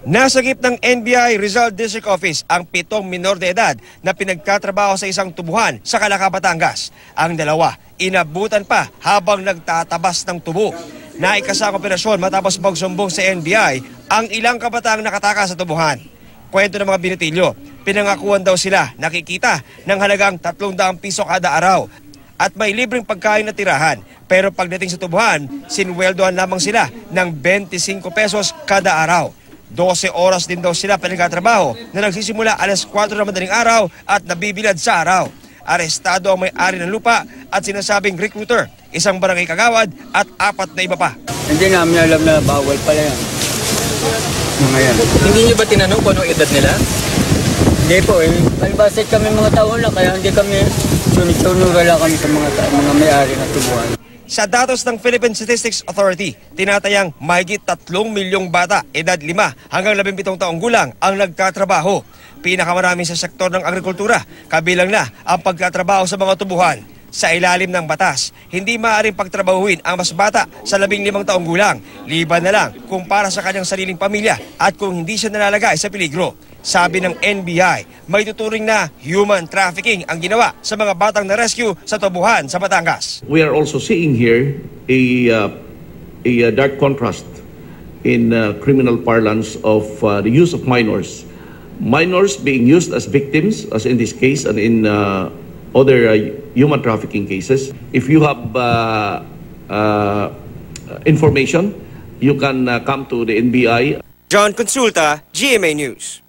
Nasagip ng NBI Rizal District Office ang 7 minor de edad na pinagtatrabaho sa isang tubuhan sa Calaca, Batangas. Ang dalawa, inabutan pa habang nagtatabas ng tubo. Naikasa ang operasyon matapos magsumbong sa NBI ang ilang kabataang nakatakas sa tubuhan. Kwento ng mga binitilyo, pinangakuan daw sila nakikita ng halagang 300 piso kada araw at may libreng pagkain na tirahan. Pero pagdating sa tubuhan, sinweldohan lamang sila ng 25 pesos kada araw. 12 oras din daw sila pinagtatrabaho na nagsisimula alas 4 ng madaling araw at nabibilad sa araw. Arestado ang may-ari ng lupa at sinasabing recruiter, isang barangay kagawad at 4 na iba pa. Hindi namin alam na bawal pala yan. Ngayon. Hindi niyo ba tinanong kung anong edad nila? Hindi po eh. Palibasay kami mga tao lang kaya hindi kami sunod-sunura kami sa mga may-ari ng tubuhan. Sa datos ng Philippine Statistics Authority, tinatayang mahigit 3 milyong bata, edad 5 hanggang 17 taong gulang ang nagtatrabaho. Pinakamarami sa sektor ng agrikultura, kabilang na ang pagtatrabaho sa mga tubuhan. Sa ilalim ng batas, hindi maaaring pagtrabahuin ang mas bata sa 15 taong gulang, liban na lang kung para sa kanyang sariling pamilya at kung hindi siya nalalagay sa peligro. Sabi ng NBI, may tuturing na human trafficking ang ginawa sa mga batang na-rescue sa tubuhan sa Batangas. We are also seeing here a dark contrast in criminal parlance of the use of minors. Minors being used as victims, as in this case and in other human trafficking cases. If you have information, you can come to the NBI. John Consulta, GMA News.